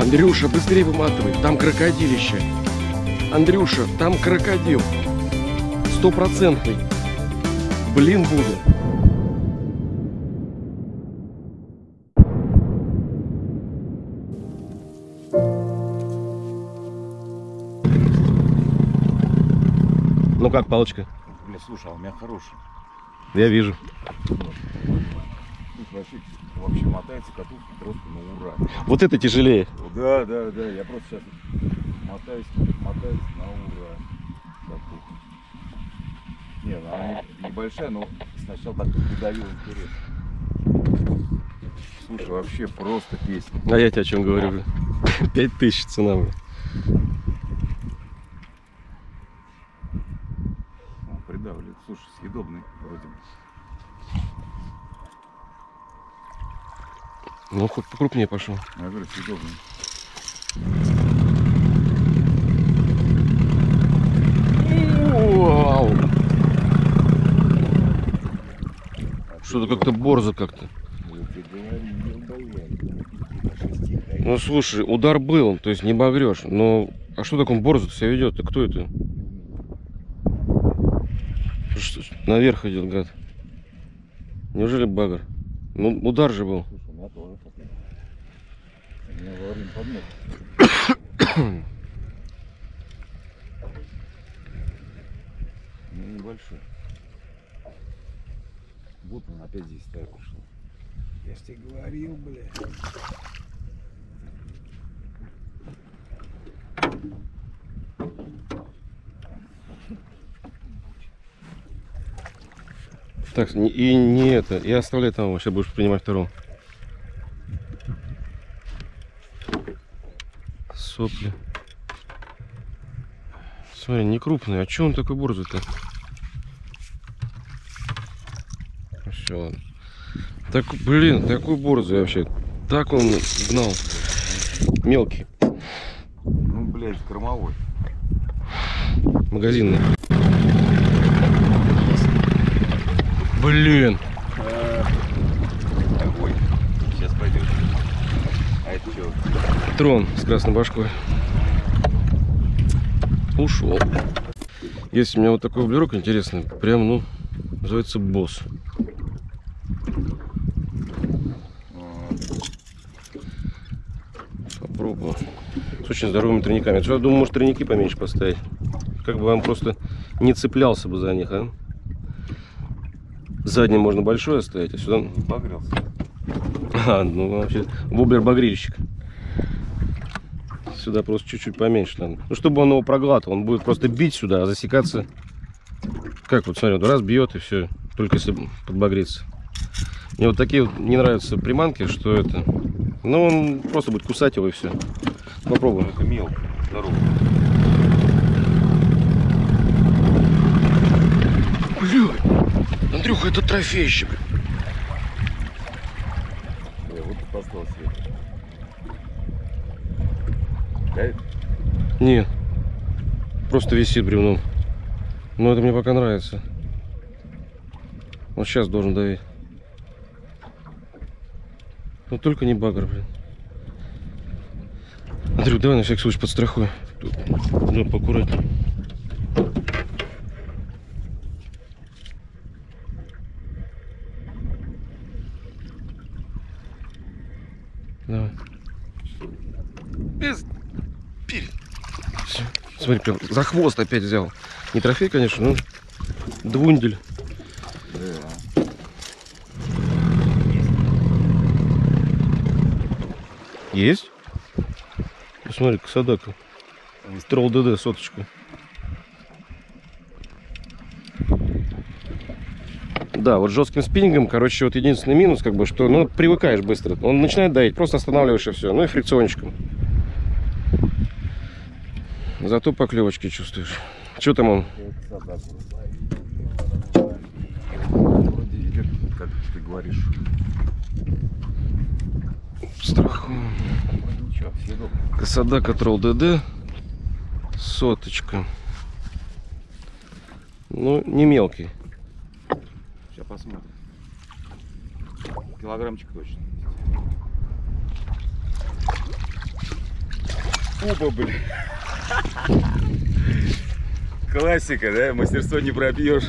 Андрюша, быстрее выматывай, там крокодилище. Андрюша, там крокодил. 100%. Блин, буду. Ну как, палочка? Бля, слушай, а у меня хороший. Я вижу. Тут вообще мотается катушка просто на ура. Вот это тяжелее. Да, да, да. Я просто сейчас мотаюсь на ура. Катушка. Не, она небольшая, но сначала так придавил интерес. Слушай, вообще просто песня. А я тебе о чем говорю? 5000 цена. Придавливает. Слушай, съедобный вроде бы. Ну, хоть покрупнее пошел. Я говорю, съедобный. Вау! Что-то как-то борзо как-то. Ну слушай, удар был, то есть не багрешь. Но а что так он борзо себя ведет? -то? Кто это? Что, наверх идет, гад. Неужели багр? Ну удар же был. Слушай, у меня тоже такой. У меня во время подметки. Ну, небольшой. Вот он опять здесь так ушел. Я ж тебе говорил, бля. Так, и не это. И оставляй там, сейчас будешь принимать второго. Сопли. Смотри, не крупный. А че он такой борзый-то? Все, ладно. Так, блин, такой борзый вообще. Так он гнал. Мелкий. Ну, блядь, кормовой. Магазинный. Блин. Ой, сейчас пойдет. А это что? Трон с красной башкой. Ушел. Есть у меня вот такой углерок интересный. Прям, ну, называется босс. Попробую. С очень здоровыми тройниками. Я думаю, может тройники поменьше поставить. Как бы вам просто не цеплялся бы за них, а? Задний можно большой оставить, а сюда... Багрился. А, ну вообще, воблер-багрильщик. Сюда просто чуть-чуть поменьше надо. Ну, чтобы он его проглатывал, он будет просто бить сюда, а засекаться... Как вот, смотри, вот раз бьет и все, только если подбагрится. Мне вот такие вот не нравятся приманки, что это... Ну, он просто будет кусать его и все. Попробуем. Это мелко, здорово. Блядь! Андрюха, это трофейщик. Вот и поставил свет. Давит? Нет. Просто висит бревном. Но это мне пока нравится. Вот сейчас должен давить. Но только не багр, блин. Андрюх, давай на всякий случай подстрахуй. Ну, поаккуратнее. Давай. Все. Смотри, прям за хвост опять взял. Не трофей, конечно, но двундель. Да. Есть? Посмотри, косодака. Тролл ДД, соточка. Да, вот жестким спиннингом, короче, вот единственный минус, как бы, что, ну, привыкаешь быстро. Он начинает давить, просто останавливаешь и все. Ну и фрикциончиком. Зато поклевочки чувствуешь. Что там он? Вроде идет, как ты говоришь. Страху. Ничего, съедобно. Косодака Тролл ДД. Соточка. Ну, не мелкий. Сейчас посмотрим. Килограммчик точно. Опа, блин. Классика, да? Мастерство не пропьешь.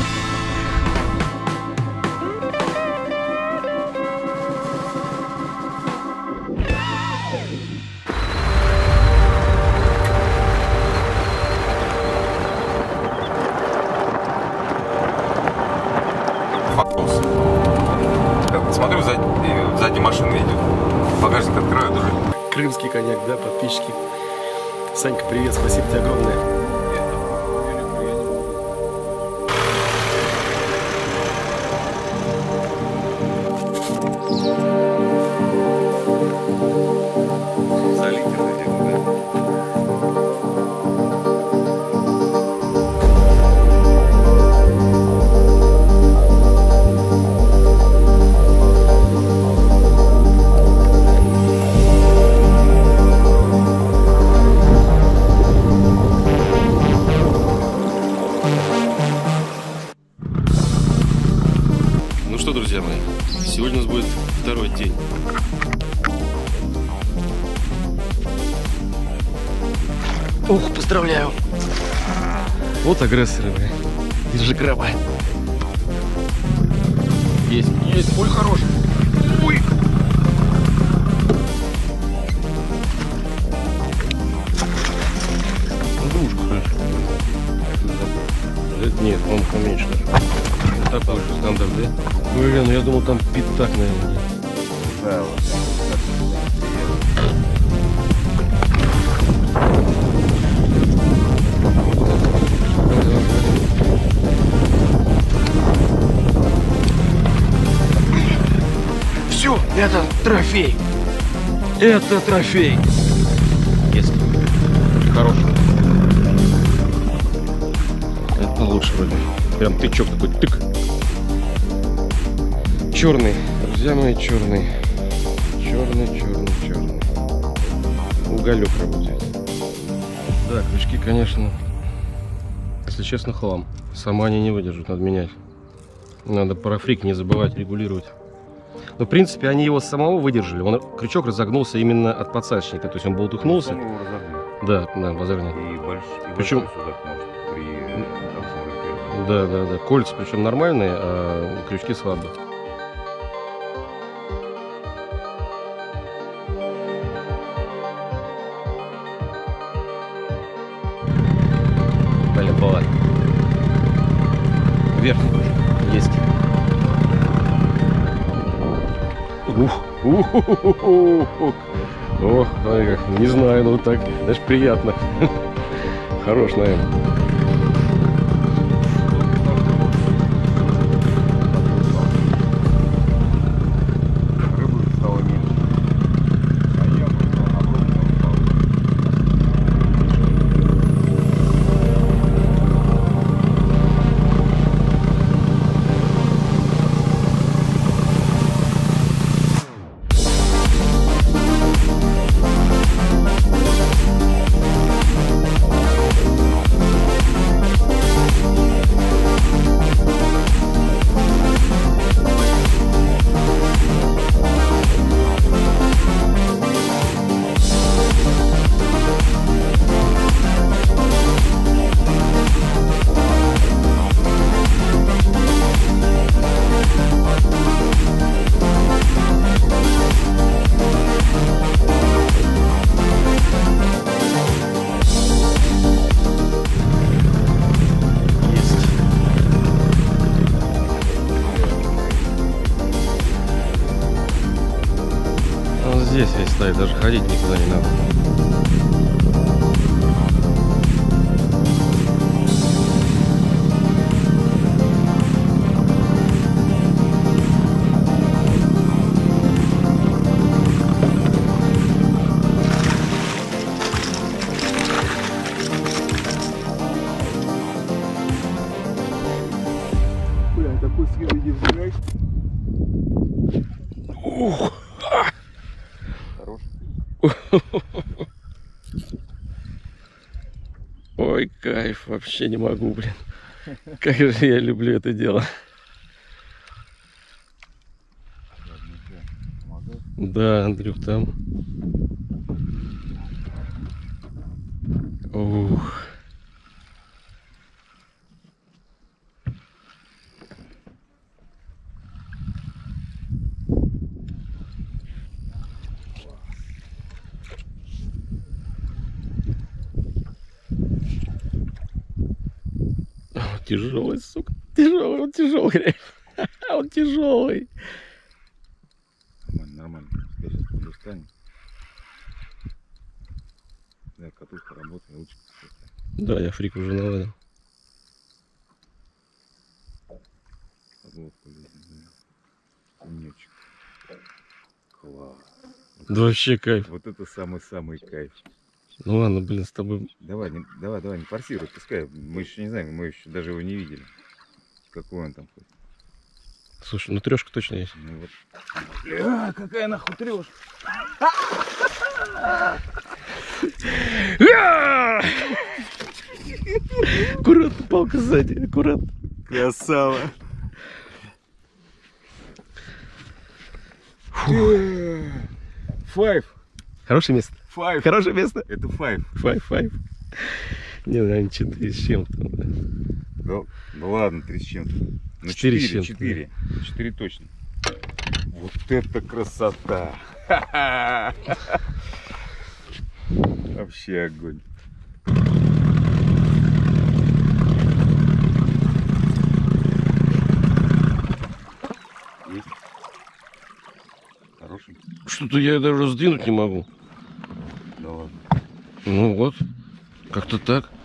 Смотрю, сзади машина идет. Багажник открывают уже. Крымский коньяк, да, подписчики? Санька, привет, спасибо тебе огромное. Ну что, друзья мои, сегодня у нас будет второй день. Ух, поздравляю. Вот агрессоры, бля. Держи краба. Есть. Ой, хорош. Ой. Двушку, хорошо. Это нет, он поменьше даже. Такой же стандарт, да? Блин, ну я думал там пятак, наверное. Да, вот. Все, это трофей. Это трофей. Есть. Хороший. Это лучше вроде. Прям тычок такой, тык. Черный, друзья мои, черный. Черный. Уголек работает. Да, крючки, конечно, если честно, хлам. Сама они не выдержат, надо менять. Надо парафрик не забывать регулировать. Но, в принципе, они его самого выдержали. Крючок разогнулся именно от подсачника. То есть он болтыхнулся. Да, базарный. Причем... Да. Кольца причем нормальные, а крючки слабые. Блин, была. Вверх. Есть. Ох, не знаю, ну так, даже приятно. Хорош, наверное. Здесь весь стоит, даже ходить никуда не надо. Бля, такой свет иди вбирай. Ух! Хорош. Ой, кайф, вообще не могу, блин. Как же я люблю это дело. Да, Андрюх, там. Ух. Тяжелый, сука. Тяжелый, он тяжелый. Он тяжелый. Нормально, нормально. Я сейчас подустанем. Да, катушка работает, ручка. Да, я фрик уже наладил. Подлодку лезет, да. Умничек. Класс. Да вообще кайф. Вот это самый-самый кайф. Ну ладно, блин, с тобой. Давай, не форсируй, пускай. Мы еще не знаем, мы еще даже его не видели. Какой он там хоть. Слушай, ну трешка точно есть. Ну вот. Какая нахуй трешка? Аккуратно, палка сзади, аккуратно. Красава. Файв. Хорошее место. Файв. Хорошее место. Это файв. Файв. Не, наверное, 4 с чем-то. Да, ну ладно, 3 с чем-то. Ну 4 с 4, чем-то. 4. 4 точно. Вот это красота. Вообще огонь. Есть? Хороший? Что-то я даже сдвинуть не могу. Да ладно. Ну вот, как-то так.